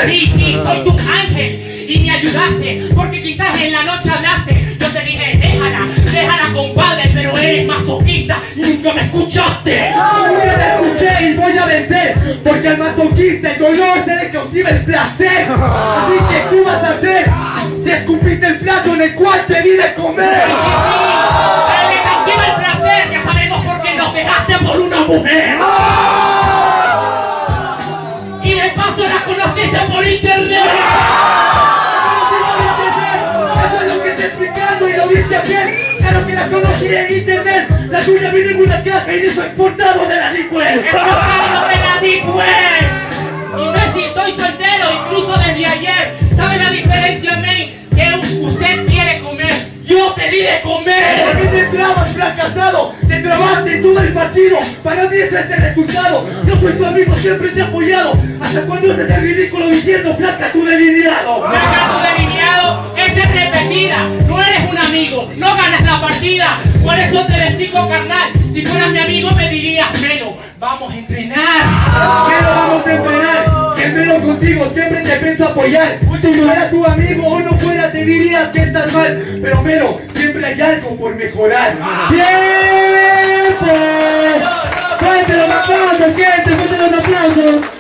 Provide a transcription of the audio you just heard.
Sí, soy tu ángel y me ayudaste, porque quizás en la noche hablaste. Yo te dije, déjala compadre, pero eres masoquista y nunca me escuchaste. Nunca te escuché y voy a vencer, porque al masoquista el dolor se le cautiva el placer. Así que tú vas a hacer si escupiste el plato en el cual te di de comer. Pero me cautiva el placer, ya sabemos por qué nos dejaste por una mujer. Y de paso la conociste por internet. Eso es lo que estoy explicando y lo viste bien. Claro que la conocí en internet. La tuya vino en una casa y dijo exportado de la Deep Web. ¡Exportado de la Deep Web! Imbécil, soy soltero, incluso desde ayer. ¿Sabe la diferencia, men? Que usted quiere comer. Yo te di de comer. ¿Por qué te trabas, fracasado? Te trabaste en todo el partido. Para mí ese es el resultado. Yo soy tu amigo, siempre te he apoyado. Hasta cuando haces el ridículo diciendo flaca tu delineado. Flaca tu delineado, esa es repetida. No eres un amigo, no ganas la partida. Por eso te lo explico, carnal. Si fueras mi amigo me dirías, Melo, vamos a entrenar. Pero vamos a entrenar. Que Melo contigo siempre te pienso apoyar. Si fuera tu amigo o no fuera te dirías que estás mal. Pero Melo, siempre hay algo por mejorar. ¡Tiempo! ¡Fuerte los aplausos, gente! ¡Fuerte los aplausos!